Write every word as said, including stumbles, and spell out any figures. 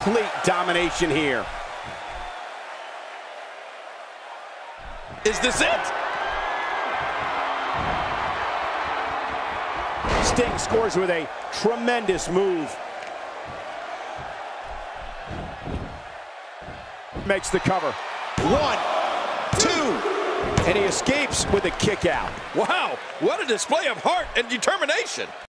Complete domination here. Is this it? Sting scores with a tremendous move. Makes the cover. One, two, and he escapes with a kick out. Wow, what a display of heart and determination.